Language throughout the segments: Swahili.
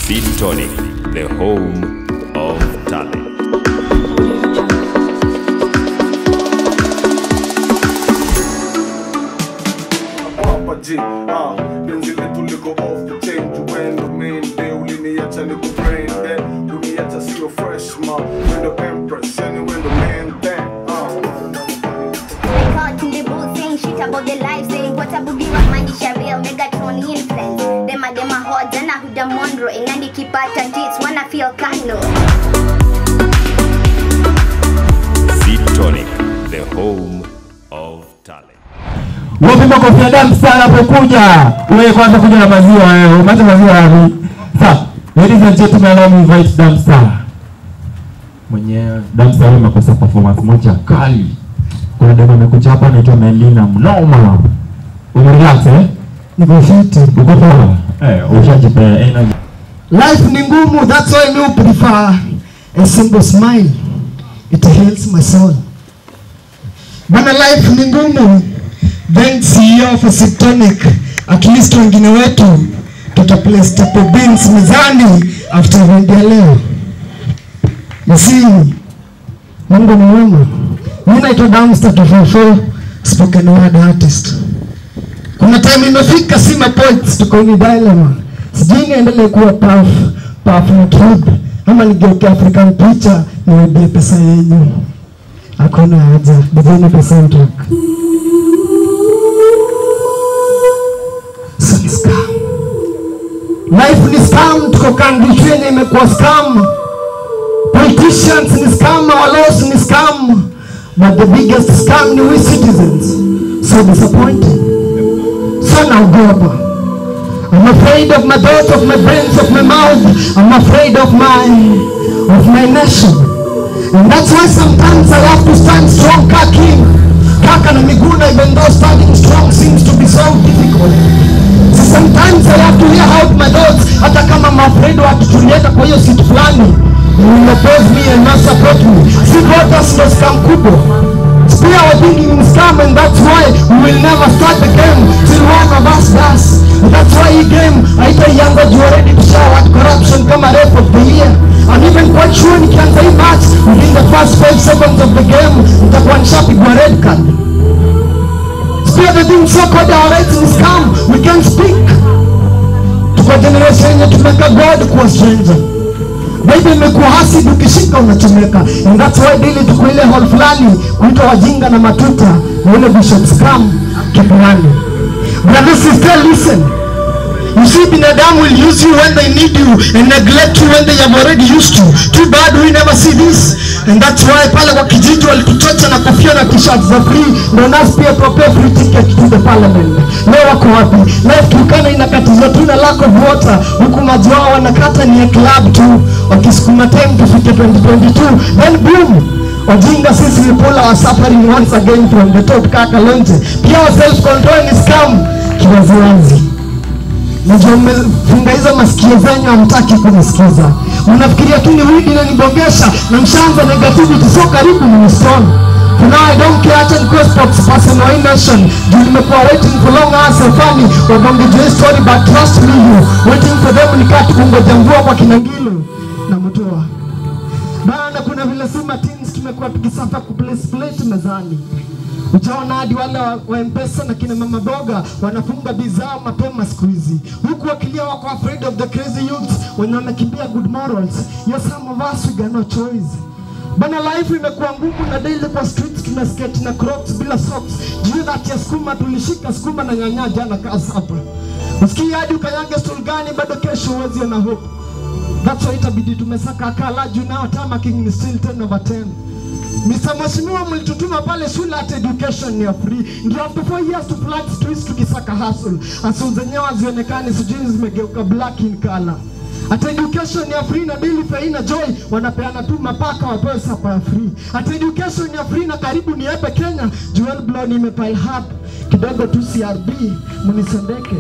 Seed Tonic, the home of talent. Benzi letu liko off the chain. Juendo main day uliniacha niko brain dead. Uniacha sio fresh ma. Wendo empress and wendo man thing. Caught in the booth saying shit about the life, saying what a boogie was Mandisha real Megatron influence. Them a hot and a Huda Monroe and Nandi Kipata tits wanna feel Kano. Seed Tonic, the home of talent. Wapi makofi ya damu sana hapokuja. Wewe kwanza kuja na maziwa wewe. Umata maziwa wapi? Sasa, ladies and gentlemen, allow me invite Damstar. Mwenyewe Damstar wewe makosa performance moja kali. Kuna demo amekuja hapa anaitwa Melina Mnoma. Umerelax Niko fit. Uko poa? Ushajipa energy. Life ni ngumu, that's why I prefer a simple smile. It heals my soul. Bana life ni ngumu. Then CEO of Seed Tonic, at least wengine wetu tutaplace staple beans mezani after vendia leo. You see, Mungu ni mwema. Mimi naitwa Damstar 244, spoken word artist. Kuna time imefika sima points tuko ni dilemma. Sijui niendelee kuwa puff na kid ama nigeuke African preacher niwebie pesa yenyu. Hakuna haja, bideni pesa track. Life ni scam, tuko country yenye imekuwa scam. Politicians ni scam, our laws ni scam. But the biggest scam ni we citizens. So disappointing. So now go up. I'm afraid of my thoughts, of my brains, of my mouth. I'm afraid of my nation. And that's why sometimes I have to stand strong, king. Kaka na miguna, even though standing strong seems to be so difficult. Sometimes I have to hear out my thoughts. Hata kama I'm afraid wa tutulieta kwa hiyo situ fulani. You will oppose me and not support me. See God does no scam kubo. We are thinking in scam, and that's why we will never start the game till one of us does. And that's why he game, I tell younger you already to show what corruption come a rep of the year. I'm even quite sure he can say match within the first 5 seconds of the game. It's one shot with a red card. Still the thing so called our rights in scam, we can speak. Tuko generation yetu tumeka God kuwa stranger. Baby imekuwa hasi ukishika unachomeka. And that's why daily tuko ile hall fulani kuitwa wajinga na matuta na ule bishop scam kipulani. Brother sister listen. You see, binadamu will use you when they need you and neglect you when they have already used you. Too bad we never see this. And that's why pale kwa kijiji walikuchocha na kofia na t-shirts za free. Ndio nasi pia prepare free ticket to the parliament. Leo wako wapi? Life Turkana inakatizwa tu na lack of water. Huku maji wao wanakata ni ya club tu. Wakisukuma time tufike 2022. Then boom! Wajinga sisi we pull our suffering once again from the top kaka lonje. Pia self-control ni scam. Kiwaziwazi. Najua mmefunga hizo masikio zenyu hamtaki kunisikiza. Mnafikiria tu ni widi na nibongesha na mshanza negativity so karibu ni strong. For now I don't care acha nikuwe sports person or nation. Juu nimekuwa waiting for long hours funny. Wabonge juu story but trust me you. Waiting for them nikati kungoja mvua kwa Kinangilu na Mutua. Bana kuna vile sima teens tumekuwa tukisafa kuplate mezani. Utaona hadi wale wa M-Pesa na kina mama boga wanafunga bidhaa mapema siku hizi. Huku wakilia wako afraid of the crazy youths when wanakimbia good morals. Yes, some of us we got no choice. Bana life imekuwa ngumu na daily kwa streets tuna skate na crocs bila socks. Juu that ya skuma tulishika skuma na nyanya jana kazi hapa. Usikii hadi ukanyange stool gani bado kesho uwezi na hope. That's why itabidi tumesaka akala juu nao tamaking ni still 10/10. Mr. Mheshimiwa mlitutuma pale shule at education ni free. Ndio after 4 years to flat streets tukisaka hustle. Hustle zenyewe zionekane sijui zimegeuka black in color. At education ni free na daily fare na joy wanapeana tu mapaka wa pesa kwa free. At education ni free na karibu ni hapa Kenya. Jewel Blown imepile hub kidogo tu CRB munisendeke.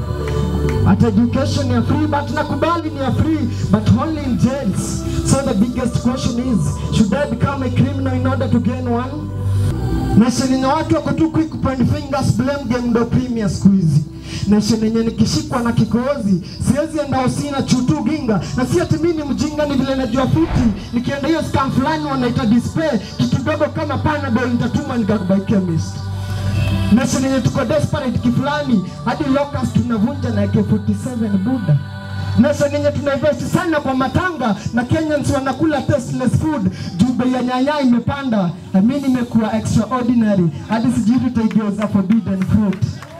At education ni free but nakubali ni free but only in jails. So the biggest question is, should I become a criminal in order to gain one? Nation ina watu wako tu quick kupoint fingers blame game ndo premier squeeze. Nation yenye nikishikwa na kikozi siwezi enda usina chutu ginga. Na si ati mimi mjinga, ni vile najua fiti. Nikienda hiyo scam fulani wanaita display kitu dogo kama Panadol nitatuma nikakubai chemist. Nation yenye tuko desperate kifulani hadi locust tunavunja na AK47 buda. Nation yenye tunainvest sana kwa matanga na Kenyans wanakula tasteless food juu bei ya nyanya imepanda. Na mimi nimekuwa extraordinary hadi sijui tutaigeuza forbidden fruit.